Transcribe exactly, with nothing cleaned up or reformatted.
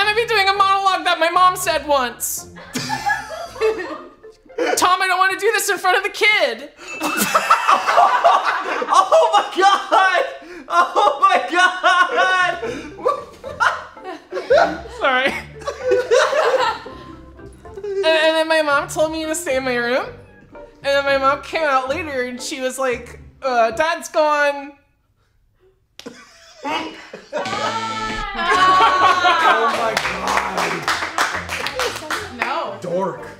gonna be doing a monologue that my mom said once. Tom, I don't want to do this in front of the kid. Oh my god! Oh my god! Sorry. and, and then my mom told me to stay in my room. And then my mom came out later and she was like, uh, Dad's gone. Oh my god! No. Dork.